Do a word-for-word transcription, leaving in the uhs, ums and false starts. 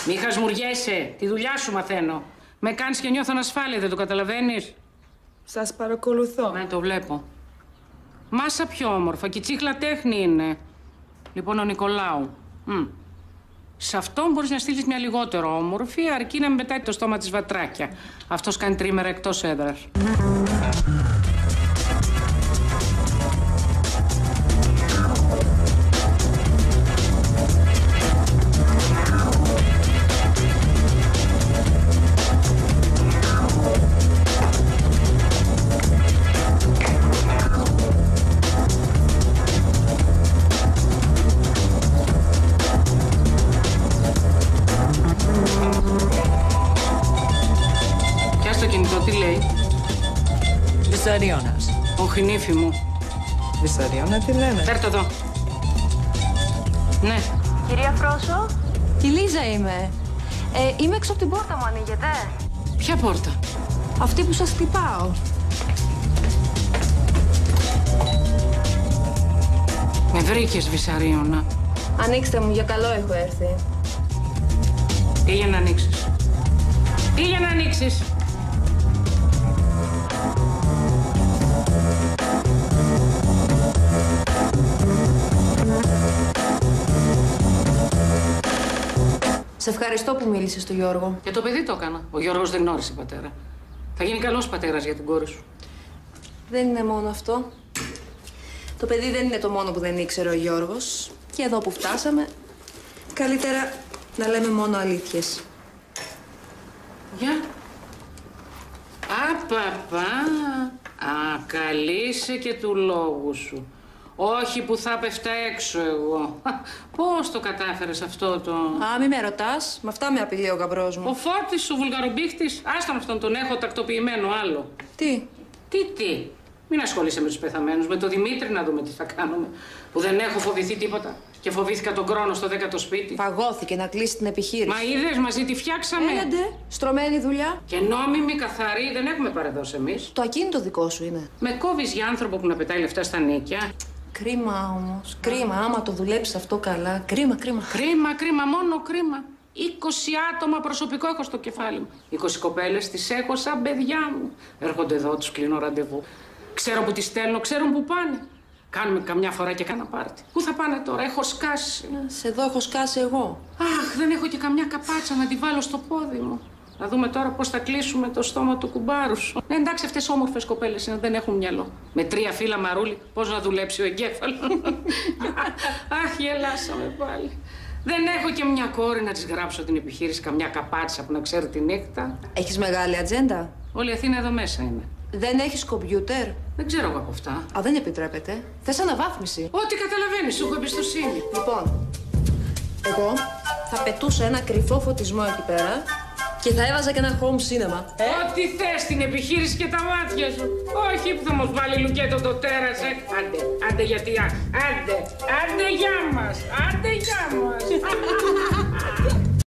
Μη χασμουριέσαι. Τη δουλειά σου μαθαίνω. Με κάνεις και νιώθω ανασφάλεια, δεν το καταλαβαίνεις? Σας παρακολουθώ. Ναι, το βλέπω. Μάσα πιο όμορφα και η τσίχλα τέχνη είναι. Λοιπόν, ο Νικολάου. Μ. Σε αυτόν μπορείς να στείλεις μια λιγότερο όμορφη, αρκεί να μην πετάει το στόμα της βατράκια. Αυτός κάνει τρίμερα εκτός έδρας. Βυσσαριώνας. Όχι, νύφη μου. Βυσσαριώνα, τι λένε. Φέρ' το εδώ. Ναι. Κυρία Φρόσο. Η Λίζα είμαι. Ε, είμαι έξω από την πόρτα, μου ανοίγετε? Ποια πόρτα? Αυτή που σας χτυπάω. Με βρήκες, Βυσσαρίωνα. Ανοίξτε μου, για καλό έχω έρθει. Πήγε να ανοίξεις. Πήγε να ανοίξεις. Σε ευχαριστώ που μίλησες στο Γιώργο. Και το παιδί το έκανα. Ο Γιώργος δεν γνώρισε πατέρα. Θα γίνει καλός πατέρας για την κόρη σου. Δεν είναι μόνο αυτό. Το παιδί δεν είναι το μόνο που δεν ήξερε ο Γιώργος. Και εδώ που φτάσαμε, καλύτερα να λέμε μόνο αλήθειες. Για. Απαπα. Α, καλή είσαι και του λόγου σου. Όχι που θα πέφτα έξω εγώ. Πώς το κατάφερες αυτό το... Α, μη με ρωτάς. Με αυτά με απειλεί ο γαμπρός μου. Ο Φώτης, ο βουλγαρομπίχτης. Άστα με αυτόν, τον έχω τακτοποιημένο άλλο. Τι? Τι, τι. Μην ασχολείσαι με τους πεθαμένους. Με τον Δημήτρη να δούμε τι θα κάνουμε. Που δεν έχω φοβηθεί τίποτα. Και φοβήθηκα τον Κρόνο στο δέκατο σπίτι. Φαγώθηκε να κλείσει την επιχείρηση. Μα είδες, μαζί τη φτιάξαμε. Έλαντε, στρωμένη δουλειά. Και νόμιμη, καθαρή, δεν έχουμε παρεδώσει εμείς. Το ακίνητο δικό σου είναι. Με κόβεις για άνθρωπο που να πετάει λεφτά στα νίκια. Κρίμα όμως. Κρίμα. Άμα το δουλέψεις αυτό καλά. Κρίμα, κρίμα. Κρίμα, κρίμα, μόνο κρίμα. είκοσι άτομα προσωπικό έχω στο κεφάλι μου. είκοσι κοπέλες τις έχω σαν παιδιά μου. Έρχονται εδώ, τους κλείνω ραντεβού. Ξέρω που τις στέλνω, ξέρουν που πάνε. Κάνουμε καμιά φορά και κάνα πάρτι. Πού θα πάνε τώρα, έχω σκάσει. Σε εδώ έχω σκάσει εγώ. Αχ, δεν έχω και καμιά καπάτσα να τη βάλω στο πόδι μου. Να δούμε τώρα πώς θα κλείσουμε το στόμα του κουμπάρου σου. Ναι, εντάξει, αυτές όμορφες κοπέλες είναι, δεν έχουν μυαλό. Με τρία φύλλα μαρούλι, πώς να δουλέψει ο εγκέφαλος. Αχ, γελάσαμε πάλι. Δεν έχω και μια κόρη να της γράψω την επιχείρηση, καμιά καπάτσα που να ξέρει τη νύχτα. Έχεις μεγάλη ατζέντα. Όλη η Αθήνα εδώ μέσα είναι. Δεν έχεις κομπιούτερ. Δεν ξέρω εγώ από αυτά. Α, δεν επιτρέπεται. Θες αναβάθμιση. Ό,τι καταλαβαίνεις, σου έχω εμπιστοσύνη. Λοιπόν, εγώ θα πετούσα ένα κρυφό φωτισμό εκεί πέρα και θα έβαζα και ένα home cinema. Ε? Ό,τι θες, την επιχείρηση και τα μάτια σου. Όχι που θα μας βάλει λουκέτο το τέρας, ε. Άντε, άντε γιατί, άντε, άντε για μας, άντε για μας.